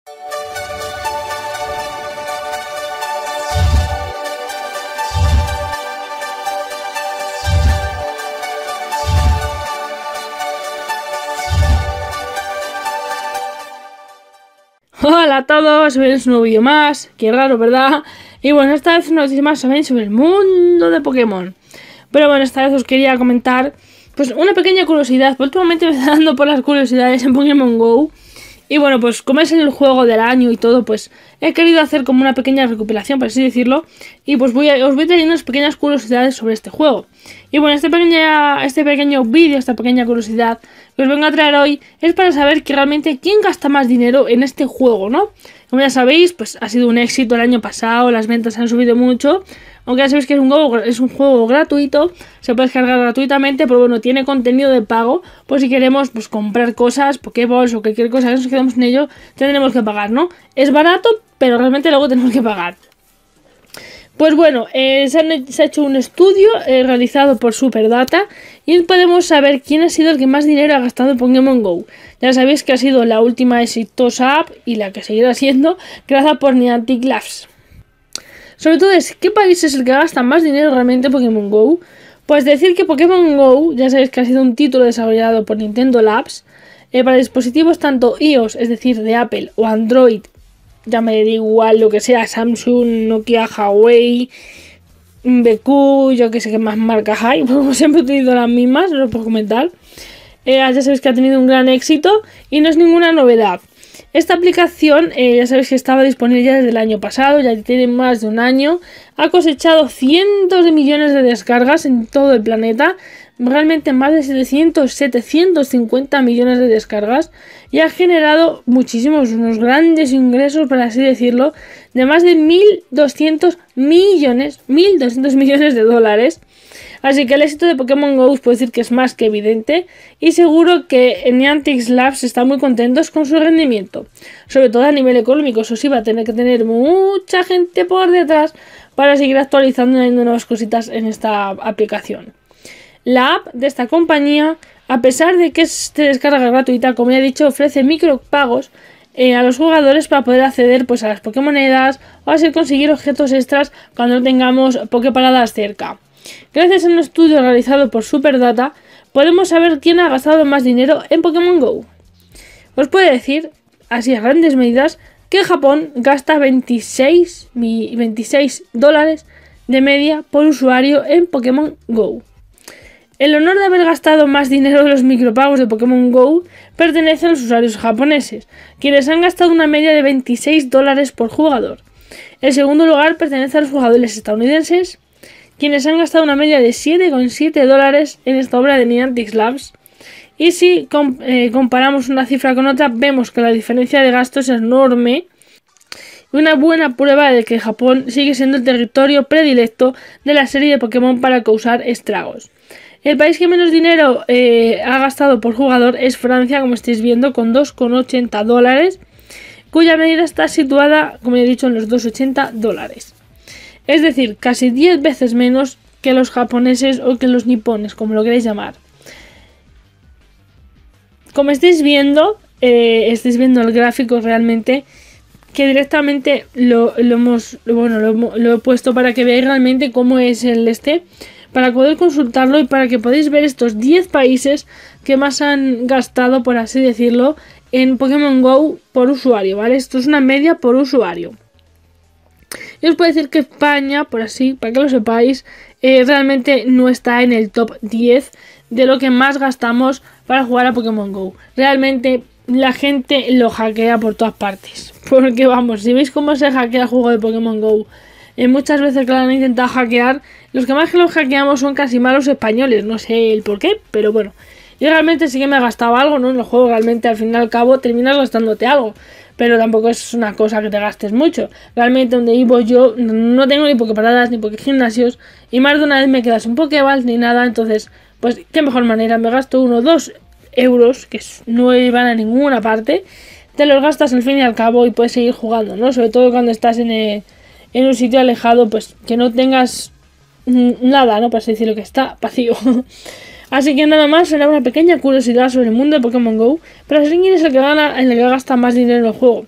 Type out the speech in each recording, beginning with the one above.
Hola a todos, bienvenidos a un nuevo vídeo más. Qué raro, ¿verdad? Y bueno, esta vez una noticia más también sobre el mundo de Pokémon. Pero bueno, esta vez os quería comentar pues una pequeña curiosidad. Pues últimamente me está dando por las curiosidades en Pokémon GO. Y bueno, pues como es el juego del año y todo, pues he querido hacer como una pequeña recopilación, por así decirlo. Y pues os voy trayendo unas pequeñas curiosidades sobre este juego. Y bueno, este pequeño vídeo, esta pequeña curiosidad que os vengo a traer hoy es para saber que realmente quién gasta más dinero en este juego, ¿no? Como ya sabéis, pues ha sido un éxito el año pasado, las ventas han subido mucho. Aunque ya sabéis que es un juego gratuito, se puede descargar gratuitamente, pero bueno, tiene contenido de pago. Por si queremos pues comprar cosas, Pokéballs o cualquier cosa que nos quedemos en ello, tendremos que pagar, ¿no? Es barato, pero realmente luego tenemos que pagar. Pues bueno, se ha hecho un estudio realizado por Superdata y podemos saber quién ha sido el que más dinero ha gastado en Pokémon GO. Ya sabéis que ha sido la última exitosa app y la que seguirá siendo, creada por Niantic Labs. Sobre todo ¿qué país es el que gasta más dinero realmente en Pokémon GO? Pues decir que Pokémon GO, ya sabéis que ha sido un título desarrollado por Nintendo Labs, para dispositivos tanto iOS, es decir, de Apple, o Android, ya me da igual lo que sea, Samsung, Nokia, Huawei, BQ, yo que sé qué más marcas hay, como siempre he utilizado las mismas, no lo puedo comentar. Ya sabéis que ha tenido un gran éxito y no es ninguna novedad. Esta aplicación, ya sabéis que estaba disponible ya desde el año pasado, ya tiene más de un año, ha cosechado cientos de millones de descargas en todo el planeta, realmente más de 750 millones de descargas, y ha generado unos grandes ingresos, por así decirlo, de más de 1.200 millones de dólares. Así que el éxito de Pokémon GO os puedo decir que es más que evidente y seguro que Niantic Labs está muy contentos con su rendimiento. Sobre todo a nivel económico, eso sí, va a tener que tener mucha gente por detrás para seguir actualizando y añadiendo nuevas cositas en esta aplicación. La app de esta compañía, a pesar de que es de descarga gratuita, como ya he dicho, ofrece micropagos a los jugadores para poder acceder pues a las Pokémonedas o así conseguir objetos extras cuando no tengamos Poképaradas cerca. Gracias a un estudio realizado por Superdata, podemos saber quién ha gastado más dinero en Pokémon GO. Os puedo decir, así a grandes medidas, que Japón gasta 26 dólares de media por usuario en Pokémon GO. El honor de haber gastado más dinero en los micropagos de Pokémon GO pertenece a los usuarios japoneses, quienes han gastado una media de 26 dólares por jugador. El segundo lugar pertenece a los jugadores estadounidenses, quienes han gastado una media de 7,7 dólares en esta obra de Niantic Labs. Y si comparamos una cifra con otra, vemos que la diferencia de gastos es enorme. Una buena prueba de que Japón sigue siendo el territorio predilecto de la serie de Pokémon para causar estragos. El país que menos dinero ha gastado por jugador es Francia, como estáis viendo, con 2,80 dólares, cuya medida está situada, como ya he dicho, en los 2,80 dólares. Es decir, casi 10 veces menos que los japoneses o que los nipones, como lo queréis llamar. Como estáis viendo el gráfico realmente, que directamente lo he puesto para que veáis realmente cómo es para poder consultarlo y para que podáis ver estos 10 países que más han gastado, por así decirlo, en Pokémon GO por usuario, ¿vale? Esto es una media por usuario. Y os puedo decir que España, por así, para que lo sepáis, realmente no está en el top 10 de lo que más gastamos para jugar a Pokémon GO. Realmente la gente lo hackea por todas partes. Porque vamos, si veis cómo se hackea el juego de Pokémon GO, muchas veces que lo han intentado hackear, los que más que lo hackeamos son casi malos españoles. No sé el por qué, pero bueno. Yo realmente sí que me he gastado algo, ¿no? En el juego realmente al fin y al cabo terminas gastándote algo. Pero tampoco es una cosa que te gastes mucho. Realmente donde vivo yo no tengo ni Poképaradas ni Pokégimnasios. Y más de una vez me quedas un Pokéball ni nada. Entonces, pues qué mejor manera. Me gasto 1 o 2 euros que no van a ninguna parte. Te los gastas al fin y al cabo y puedes seguir jugando, ¿no? Sobre todo cuando estás en un sitio alejado, pues que no tengas nada, ¿no? Para así decirlo, que está vacío. Así que nada más, será una pequeña curiosidad sobre el mundo de Pokémon GO, pero así quién es el que gasta más dinero en el juego.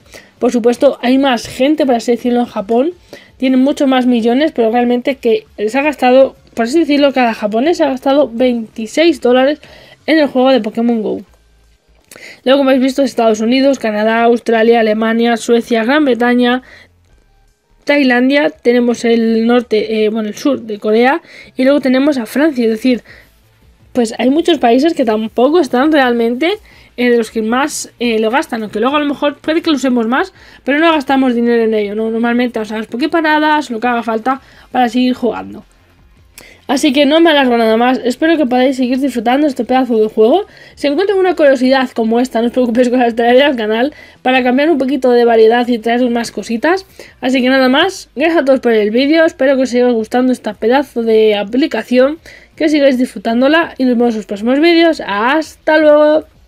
Por supuesto, hay más gente, por así decirlo, en Japón. Tienen muchos más millones, pero realmente que les ha gastado, por así decirlo, cada japonés ha gastado $26 en el juego de Pokémon GO. Luego, como habéis visto, Estados Unidos, Canadá, Australia, Alemania, Suecia, Gran Bretaña, Tailandia, tenemos el norte, el sur de Corea, y luego tenemos a Francia. Es decir, pues hay muchos países que tampoco están realmente de los que más lo gastan, aunque luego a lo mejor puede que lo usemos más, pero no gastamos dinero en ello, ¿no? Normalmente usamos poképaradas, lo que haga falta para seguir jugando. Así que no me alargo nada más, espero que podáis seguir disfrutando este pedazo de juego. Si encuentran una curiosidad como esta, no os preocupéis, que las traeré al canal para cambiar un poquito de variedad y traeros más cositas. Así que nada más, gracias a todos por el vídeo, espero que os siga gustando esta pedazo de aplicación, que sigáis disfrutándola y nos vemos en los próximos vídeos. ¡Hasta luego!